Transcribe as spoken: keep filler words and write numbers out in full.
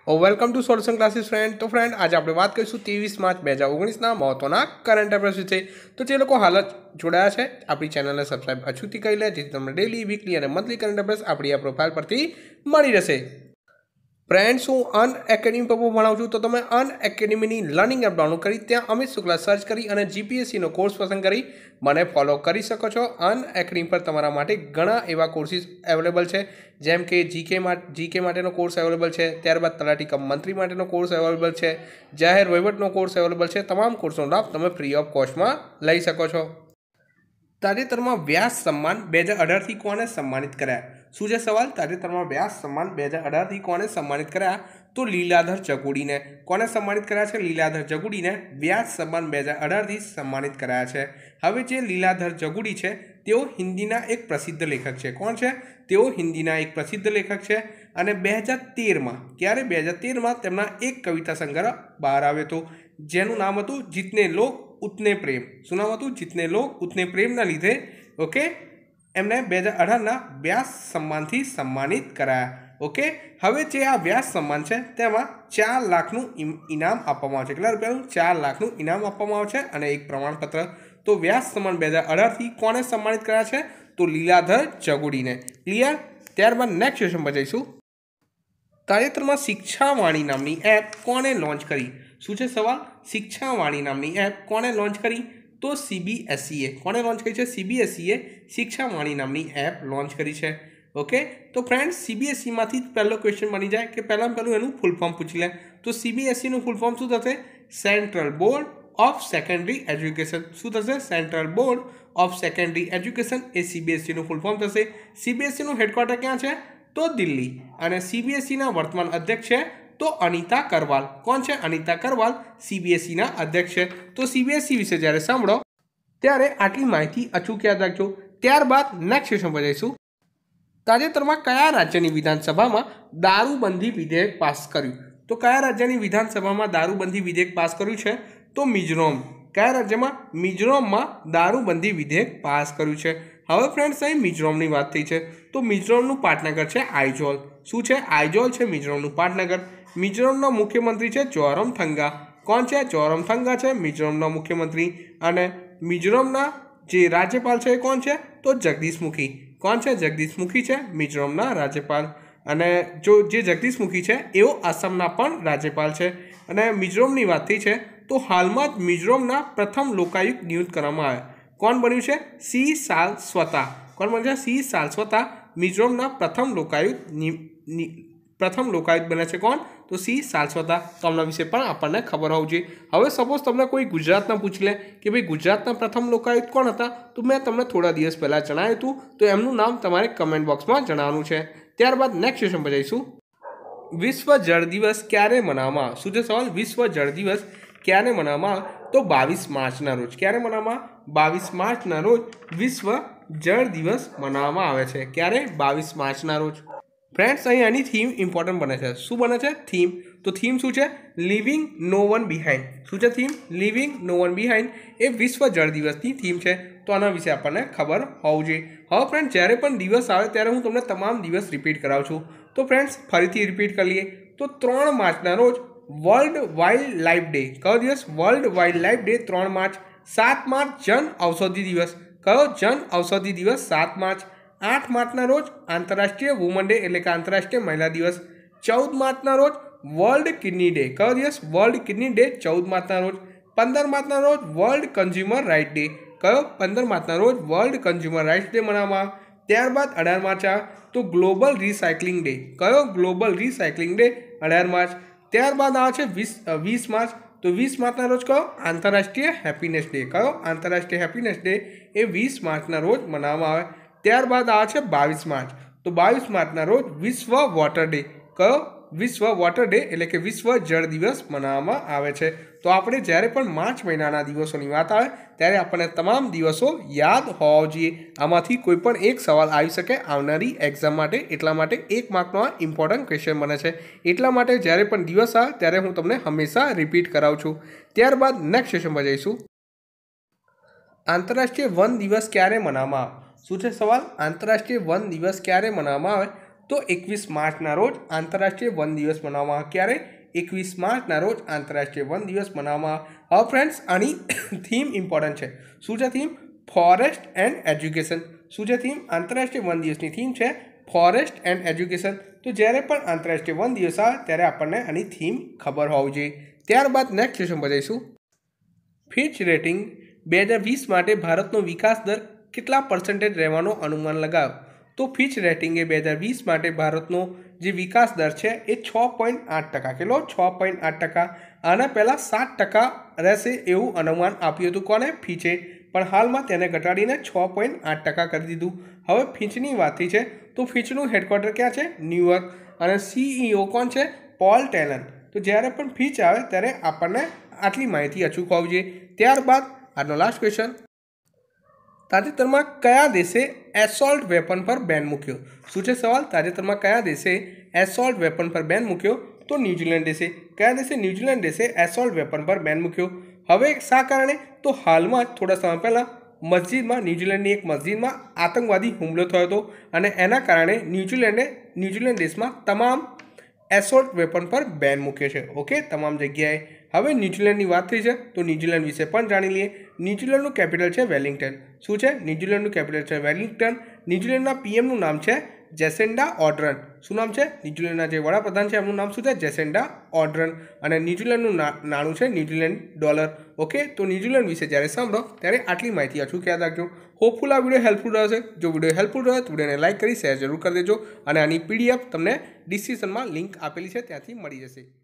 Welcome to solution classes friend. तो friend आज આપણે વાત કરીશું ત્રેવીસ માર્ચ બે હજાર ઓગણીસના મહત્વના કરંટ અફેર્સ વિશે। તો જે લોકો હાલ જોડાયા છે આપણી ચેનલને સબસ્ક્રાઇબ અચૂકથી કરી લે જેથી તમને ડેલી વીકલી અને મંથલી કરંટ અફેર્સ આપણી આ પ્રોફાઇલ પરથી મળી રહેશે। फ्रेंड्स हूँ अन एकेडमी पर भणाવું છું। तो તમે Unacademy learning app download करी त्या अमित शुक्ला सर्च करी અને जीपीएससी નો कोर्स पसंद करी મને फॉलो કરી શકો છો। अन एकेडमी पर તમારા માટે ઘણા એવા કોર્સિસ અવેલેબલ છે જેમ કે જીકે માટે જીકે માટેનો કોર્સ અવેલેબલ છે, ત્યારબાદ તલાટી કમ મંત્રી માટેનો કોર્સ અવેલેબલ છે, જાહેર વહીવટનો કોર્સ અવેલેબલ છે। તમામ કોર્સનો લાભ તમે ફ્રી ઓફ કોસ્ટમાં લઈ શકો છો। તાજેતરમાં વ્યાસ સન્માન બે હજાર અઢારથી કોને સન્માનિત કર્યા? શું છે સવાલ? તાજેતરમાં વ્યાસ સન્માન બે હજાર અઢારથી કોને સન્માનિત કર્યા? તો લીલાધર જગુડીને। કોને સન્માનિત કર્યા છે? લીલાધર જગુડીને વ્યાસ સન્માન બે હજાર અઢારથી સન્માનિત કર્યા છે। હવે જે લીલાધર જગુડી છે તેઓ હિન્દીના એક પ્રસિદ્ધ લેખક છે। કોણ છે? તેઓ હિન્દીના એક પ્રસિદ્ધ લેખક છે અને બે હજાર તેરમાં ક્યારે બે હજાર તેરમાં તેમના એક કવિતા સંગ્રહ બહાર આવ્યો હતો જેનું નામ હતું જીતને લોક ઉતને પ્રેમ। શું નામ હતું? જીતને લોક ઉતને પ્રેમના લીધે ઓકે એમને બે હજાર અઢારના વ્યાસ સન્માનથી સન્માનિત કરાયા। ઓકે હવે જે આ વ્યાસ સન્માન છે તેમાં ચાર લાખનું ઇનામ આપવામાં આવે છે। કેટલા રૂપિયાનું? ચાર લાખનું ઇનામ આપવામાં આવે છે અને એક પ્રમાણપત્ર। તો વ્યાસ સન્માન બે હજાર અઢારથી કોને સન્માનિત કર્યા છે? તો લીલાધર જગુડીને। ક્લિયર? ત્યારબાદ નેક્સ્ટ ક્વેશ્ચન પર જઈશું। તાજેતરમાં શિક્ષાવાણી નામની એપ કોને લોન્ચ કરી? શું છે સવાલ? શિક્ષાવાણી નામની એપ કોને લોન્ચ કરી? તો સીબીએસઈએ। કોને લોન્ચ કરી છે? સીબીએસઈએ શિક્ષાવાણી નામની એપ લોન્ચ કરી છે। ओके तो फ्रेंड्स सीबीएसई में पहला क्वेश्चन बनी जाए कि पहला पहलू एनु फूल फॉर्म पूछ ले। तो सीबीएसई नु फूल फॉर्म शू थशे? Central board of secondary education. शू थशे? Central board of secondary education ए सीबीएसई नु फूल फॉर्म थशे। सीबीएसई नु हेडक्वार्टर क्या है? तो दिल्ली। और सीबीएसई ना वर्तमान अध्यक्ष है तो अनिता करवाल। कौन है? अनिता करवाल सीबीएसई ना अध्यक्ष है। तो सीबीएसई विषय જ્યારે સાંભળો ત્યારે આટલી માહિતી અચૂક યાદ રાખજો। ત્યારબાદ નેક્સ્ટ ક્વેશ્ચન પર જઈશું। તાજેતરમાં કયા રાજ્યની વિધાનસભામાં દારૂબંધી વિધેયક પાસ કર્યું? તો કયા રાજ્યની વિધાનસભામાં દારૂબંધી વિધેયક પાસ કર્યું છે? તો મિઝોરમ। કયા રાજ્યમાં? મિઝોરમમાં દારૂબંધી વિધેયક પાસ કર્યું છે। હવે ફ્રેન્ડ્સ અહીં મિઝોરમની વાત થઈ છે તો મિઝોરમનું પાટનગર છે આઇઝોલ। શું છે? આઇઝોલ છે મિઝોરમનું પાટનગર। મિઝોરમના મુખ્યમંત્રી છે જોરામથંગા। કોણ છે? જોરામથંગા છે મિઝોરમના મુખ્યમંત્રી। અને મિઝોરમના જે રાજ્યપાલ છે કોણ છે? તો જગદીશ મુખી। કોણ છે? જગદીશ મુખી છે મિઝોરમના રાજ્યપાલ। અને જો જે જગદીશ મુખી છે એઓ આસામના પણ રાજ્યપાલ છે। અને મિઝોરમની વાત થઈ છે તો હાલમાં જ મિઝોરમના પ્રથમ લોકાયુક્ત નિયુક્ત કરવામાં આવ્યા। કોણ બન્યું છે? સી સારસ્વતા। કોણ બન્યું છે? સી સારસ્વતા મિઝોરમના પ્રથમ લોકાયુક્ત પ્રથમ લોકાયુક્ત બને છે। કોણ? તો સી સારસ્વતા। તો આમના વિશે પણ આપણને ખબર હોવી જોઈએ। હવે સપોઝ તમને કોઈ ગુજરાતના પૂછી લે કે ભાઈ ગુજરાતના પ્રથમ લોકાયુક્ત કોણ હતા તો મેં તમને થોડા દિવસ પહેલાં જણાવ્યું હતું તો એમનું નામ તમારે કમેન્ટ બોક્સમાં જણાવવાનું છે। ત્યારબાદ નેક્સ્ટ ક્વેશ્ચન પર જઈશું। વિશ્વ જળ દિવસ ક્યારે મનાવવામાં આવે? શું છે સવાલ? વિશ્વ જળ દિવસ ક્યારે મનાવવામાં આવે? તો બાવીસ માર્ચના રોજ। ક્યારે મનાવવામાં? બાવીસ માર્ચના રોજ વિશ્વ જળ દિવસ મનાવવામાં આવે છે। ક્યારે? બાવીસ માર્ચના રોજ। फ्रेंड्स अहीं आनी थीम इम्पोर्टન્ટ बने छे। शू बने छे? थीम। तो थीम शू छे? Leaving no one behind. शू छे theme? Leaving no one behind ए विश्व जल दिवसनी थीम छे। तो आना विषय आपने खबर होवी जोईए। हवे फ्रेंड्स ज्यारे पण दिवस आवे त्यारे हूँ तमने तमाम दिवस रिपीट करावुं छुं। तो फ्रेंड्स फरीथी रिपीट कर लीए तो त्रण मार्चना रोज वर्ल्ड वाइल्ड लाइफ डे। कयो दिवस? वर्ल्ड वाइल्ड लाइफ डे त्रण मार्च। सात मार्च जन औषधि दिवस। कयो? जन औषधि दिवस सात मार्च। आठ मार्चना रोज आंतरराष्ट्रीय वुमन डे એટલે કે આંતરરાષ્ટ્રીય મહિલા દિવસ। ચૌદ માર્ચના રોજ વર્લ્ડ કિડની ડે। કયો દિવસ? વર્લ્ડ કિડની ડે ચૌદ માર્ચના રોજ। પંદર માર્ચના રોજ વર્લ્ડ કન્ઝ્યુમર રાઇટ ડે। કયો? પંદર માર્ચના રોજ વર્લ્ડ કન્ઝ્યુમર રાઇટ્સ ડે મનાવવામાં આવે। ત્યારબાદ અઢાર માર્ચ આવે તો ગ્લોબલ રિસાયકલિંગ ડે। કયો? ગ્લોબલ રિસાયકલિંગ ડે અઢાર માર્ચ। ત્યારબાદ આવે છે વીસ વીસ માર્ચ તો વીસ માર્ચના રોજ કયો? આંતરરાષ્ટ્રીય હેપીનેસ ડે। કયો? આંતરરાષ્ટ્રીય હેપીનેસ ડે એ વીસ માર્ચના રોજ મનાવવામાં આવે। ત્યારબાદ આવે છે બાવીસ માર્ચ તો બાવીસ માર્ચના રોજ વિશ્વ વોટર ડે। કયો? વિશ્વ વોટર ડે એટલે કે વિશ્વ જળ દિવસ મનાવવામાં આવે છે। તો આપણે જ્યારે પણ માર્ચ મહિનાના દિવસોની વાત આવે ત્યારે આપણને તમામ દિવસો યાદ હોવા જોઈએ। આમાંથી કોઈ પણ એક સવાલ આવી શકે આવનારી એક્ઝામ માટે, એટલા માટે એક માર્કનો આ ઇમ્પોર્ટન્ટ ક્વેશ્ચન બને છે। એટલા માટે જ્યારે પણ દિવસ આવે ત્યારે હું તમને હંમેશા રિપીટ કરાવું છું। ત્યારબાદ નેક્સ્ટ ક્વેશ્ચન પર જઈશું। આંતરરાષ્ટ્રીય વન દિવસ ક્યારે મનાવવામાં આવે? શું છે સવાલ? આંતરરાષ્ટ્રીય વન દિવસ ક્યારે મનાવવામાં આવે? તો એકવીસ માર્ચના રોજ આંતરરાષ્ટ્રીય વન દિવસ મનાવવામાં આવે. ક્યારે? એકવીસ માર્ચના રોજ આંતરરાષ્ટ્રીય વન દિવસ મનાવવામાં આવે. હવે ફ્રેન્ડ્સ આની થીમ ઇમ્પોર્ટન્ટ છે. શું છે થીમ? Forest and education. શું છે થીમ? આંતરરાષ્ટ્રીય વન દિવસની થીમ છે ફોરેસ્ટ એન્ડ એજ્યુકેશન. તો જ્યારે પણ આંતરરાષ્ટ્રીય વન દિવસ આવે ત્યારે આપણને આની થીમ ખબર હોવી જોઈએ. ત્યારબાદ નેક્સ્ટ ક્વેશ્ચન પર જઈશું. ફિચ રેટિંગ બે હજાર વીસ માટે ભારતનો વિકાસ દર કેટલા પર્સન્ટેજ રહેવાનો અનુમાન લગાવ્યો? તો ફિચ રેટિંગે બે હજાર વીસ માટે ભારતનો જે વિકાસ દર છે એ છ પોઈન્ટ આઠ ટકા કેટલો છ પોઈન્ટ આઠ ટકા આના પહેલાં સાત ટકા રહેશે એવું અનુમાન આપ્યું હતું. કોને? ફિચે. પણ હાલમાં તેને ઘટાડીને છ પોઈન્ટ આઠ ટકા કરી દીધું. હવે ફિચની વાત થઈ છે તો ફિચનું હેડક્વાર્ટર ક્યાં છે? ન્યુયોર્ક. અને સીઈઓ કોણ છે? Paul Tellon. તો જ્યારે પણ ફિચ આવે ત્યારે આપણને આટલી માહિતી અચૂક હોવી જોઈએ. ત્યારબાદ આજનો લાસ્ટ ક્વેશ્ચન. તાજેતરમાં કયા દેશે એસોલ્ટ વેપન પર બેન મૂક્યો? શું છે સવાલ? તાજેતરમાં કયા દેશે એસોલ્ટ વેપન પર બેન મૂક્યો? તો ન્યુઝીલેન્ડ દેશે. કયા દેશે? ન્યુઝીલેન્ડ દેશે એસોલ્ટ વેપન પર બેન મૂક્યો. હવે શા કારણે? તો હાલમાં જ થોડા સમય પહેલાં મસ્જિદમાં ન્યુઝીલેન્ડની એક મસ્જિદમાં આતંકવાદી હુમલો થયો હતો અને એના કારણે ન્યુઝીલેન્ડે ન્યુઝીલેન્ડ દેશમાં તમામ એસોલ્ટ વેપન પર બેન મૂક્યો છે. ઓકે, તમામ જગ્યાએ. હવે ન્યુઝીલેન્ડની વાત થઈ છે તો ન્યુઝીલેન્ડ વિશે પણ જાણી લઈએ. ન્યુઝીલેન્ડનું કેપિટલ છે વેલિંગ્ટન. શું છે? ન્યુઝીલેન્ડનું કેપિટલ છે વેલિંગ્ટન. ન્યુઝીલેન્ડના પીએમનું નામ છે જેસિન્ડા ઓર્ડર્ન. શું નામ છે? ન્યુઝીલેન્ડના જે વડાપ્રધાન છે એમનું નામ શું છે? Jacinda Ardern. અને ન્યુઝીલેન્ડનું નાણું છે ન્યુઝીલેન્ડ ડોલર. ઓકે, તો ન્યુઝીલેન્ડ વિશે જ્યારે સાંભળો ત્યારે આટલી માહિતી અચૂક યાદ રાખજો. હોપફુલ આ વિડીયો હેલ્પફુલ રહેશે. જો વિડીયો હેલ્પફુલ રહે તો વિડીયોને લાઇક કરી શેર જરૂર કરી દેજો અને આની પીડીએફ તમને ડિસ્ક્રિપ્શનમાં લિંક આપેલી છે ત્યાંથી મળી જશે.